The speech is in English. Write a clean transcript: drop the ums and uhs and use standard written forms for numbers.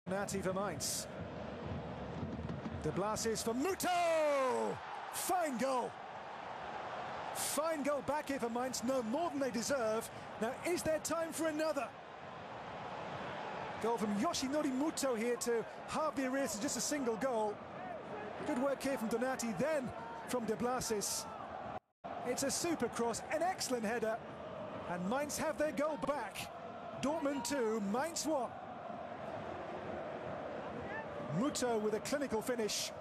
Donati for Mainz. De Blasis for Muto! Fine goal! Fine goal back here for Mainz, no more than they deserve. Now, is there time for another? Goal from Yoshinori Muto here to halve the arrears to just a single goal. Good work here from Donati, then from De Blasis. It's a super cross, an excellent header, and Mainz have their goal back. Dortmund 2, Mainz 1. Muto with a clinical finish.